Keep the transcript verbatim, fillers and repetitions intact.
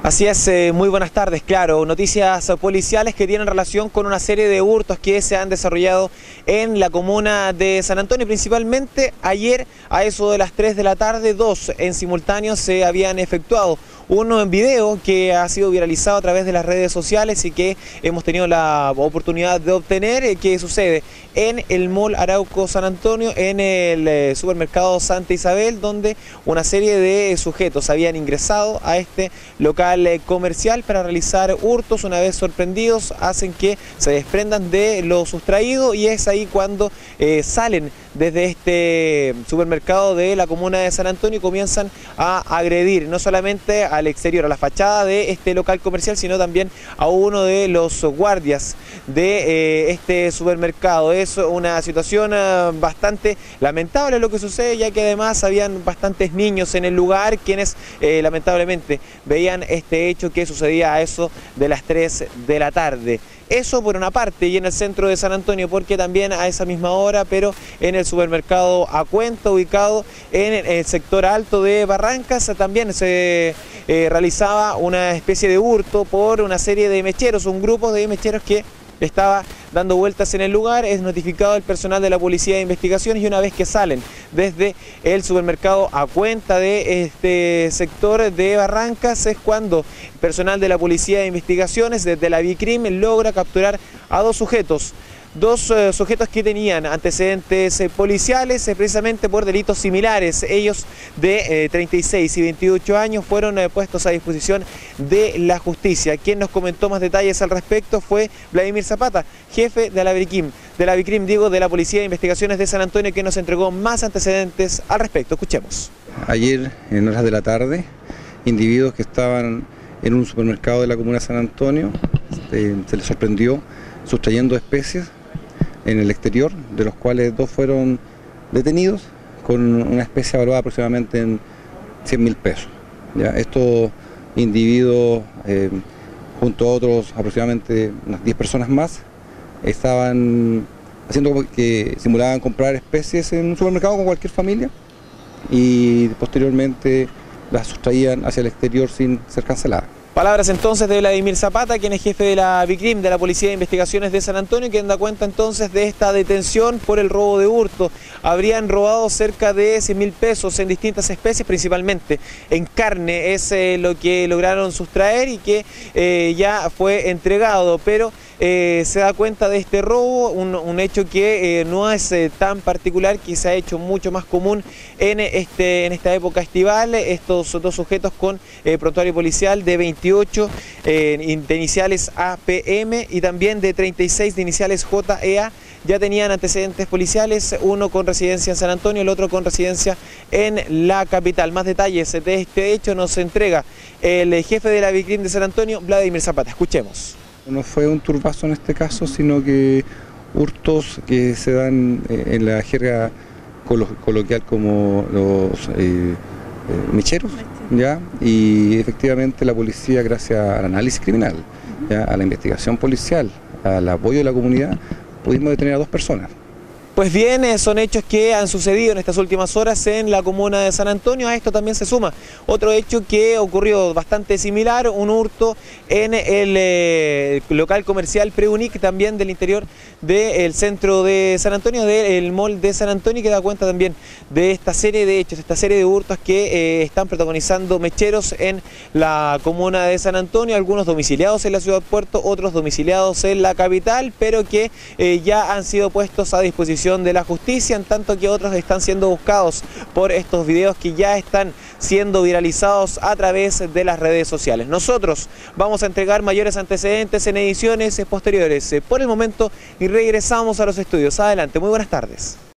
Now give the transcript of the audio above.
Así es, eh, muy buenas tardes, claro, noticias policiales que tienen relación con una serie de hurtos que se han desarrollado en la comuna de San Antonio, principalmente ayer a eso de las tres de la tarde, dos en simultáneo se habían efectuado. Uno en video que ha sido viralizado a través de las redes sociales y que hemos tenido la oportunidad de obtener, eh, que sucede en el Mall Arauco San Antonio, en el eh, supermercado Santa Isabel, donde una serie de sujetos habían ingresado a este local eh, comercial para realizar hurtos. Una vez sorprendidos, hacen que se desprendan de lo sustraído y es ahí cuando eh, salen desde este supermercado de la comuna de San Antonio y comienzan a agredir no solamente al exterior, a la fachada de este local comercial, sino también a uno de los guardias de eh, este supermercado. Es una situación eh, bastante lamentable lo que sucede, ya que además habían bastantes niños en el lugar quienes eh, lamentablemente veían este hecho que sucedía a eso de las tres de la tarde. Eso por una parte, y en el centro de San Antonio, porque también a esa misma hora, pero en el supermercado Acuenta, ubicado en el sector alto de Barrancas, también se eh, realizaba una especie de hurto por una serie de mecheros, un grupo de mecheros que estaba dando vueltas en el lugar. Es notificado el personal de la Policía de Investigaciones y una vez que salen desde el supermercado Acuenta de este sector de Barrancas es cuando el personal de la Policía de Investigaciones desde la Vicrim logra capturar a dos sujetos. Dos eh, sujetos que tenían antecedentes eh, policiales eh, precisamente por delitos similares. Ellos de eh, treinta y seis y veintiocho años fueron eh, puestos a disposición de la justicia. Quien nos comentó más detalles al respecto fue Vladimir Zapata, jefe de la Vicrim, de la Vicrim, digo, de la Policía de Investigaciones de San Antonio, que nos entregó más antecedentes al respecto. Escuchemos. Ayer, en horas de la tarde, individuos que estaban en un supermercado de la comuna de San Antonio, eh, se les sorprendió sustrayendo especies en el exterior, de los cuales dos fueron detenidos con una especie valuada aproximadamente en cien mil pesos. ¿Ya? Estos individuos, eh, junto a otros aproximadamente unas diez personas más, estaban haciendo como que simulaban comprar especies en un supermercado con cualquier familia y posteriormente las sustraían hacia el exterior sin ser canceladas. Palabras entonces de Vladimir Zapata, quien es jefe de la Vicrim, de la Policía de Investigaciones de San Antonio, quien da cuenta entonces de esta detención por el robo de hurto. Habrían robado cerca de cien mil pesos en distintas especies, principalmente en carne, es eh, lo que lograron sustraer y que eh, ya fue entregado, pero eh, se da cuenta de este robo, un, un hecho que eh, no es eh, tan particular, que se ha hecho mucho más común en, este, en esta época estival. Estos dos sujetos con eh, prontuario policial de veintiocho eh, de iniciales A P M y también de treinta y seis de iniciales J E A ya tenían antecedentes policiales, uno con residencia en San Antonio, el otro con residencia en la capital. Más detalles de este hecho nos entrega el jefe de la Vicrim de San Antonio, Vladimir Zapata. Escuchemos. No fue un turbazo en este caso, sino que hurtos que se dan en la jerga coloquial como los eh, eh, mecheros, ¿ya? Y efectivamente la policía, gracias al análisis criminal, ¿ya? A la investigación policial, al apoyo de la comunidad, pudimos detener a dos personas. Pues bien, son hechos que han sucedido en estas últimas horas en la comuna de San Antonio. A esto también se suma otro hecho que ocurrió bastante similar, un hurto en el eh, local comercial Preunic, también del interior del centro de San Antonio, del Mall de San Antonio, que da cuenta también de esta serie de hechos, esta serie de hurtos que eh, están protagonizando mecheros en la comuna de San Antonio, algunos domiciliados en la ciudad de Puerto, otros domiciliados en la capital, pero que eh, ya han sido puestos a disposición de la justicia, en tanto que otros están siendo buscados por estos videos que ya están siendo viralizados a través de las redes sociales. Nosotros vamos a entregar mayores antecedentes en ediciones posteriores. Por el momento y regresamos a los estudios. Adelante, muy buenas tardes.